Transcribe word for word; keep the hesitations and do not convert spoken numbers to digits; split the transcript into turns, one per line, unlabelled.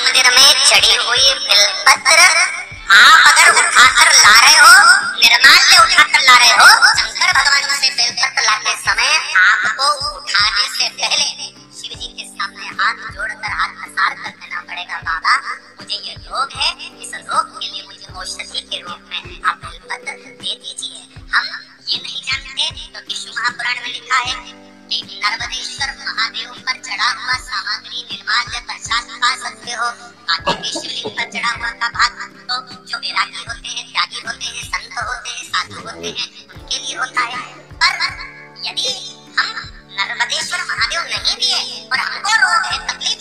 मंदिर में चढ़ी हुई बेलपत्र आप अगर उठाकर ला रहे हो, निर्माल्य उठाकर ला रहे हो, शंकर भगवान से बेलपत्र लाते समय आपको उठाने से पहले शिव जी के सामने हाथ जोड़कर हाथ पसार कर देना पड़ेगा, बाबा मुझे ये रोग है, इस रोग के लिए मुझे औषधि के रूप में आप बेलपत्र दे दीजिए। हम ये नहीं जानते तो विष्णु महापुराण में लिखा है कि नर्मदेश्वर महादेव पर चढ़ा हुआ सामग्री निर्माल्य प्रसाद खा सकते हो, बाकी के शिवलिंग पर चढ़ा हुआ का भाग तो जो वैरागी होते हैं, त्यागी होते हैं, संत होते हैं, साधु होते हैं, उनके लिए होता है। पर यदि हम नर्मदेश्वर महादेव नहीं दिए और हमको रोग है, तकलीफ